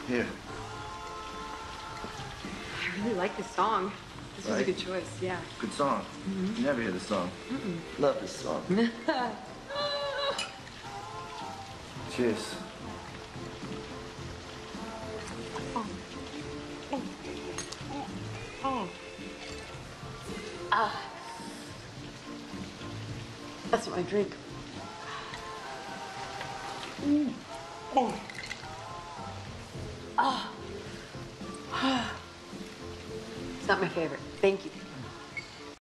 Here. I really like this song. This was a good choice, yeah. Good song. You never hear this song. Love this song. Cheers. That's what I drink. It's not my favorite. Thank you.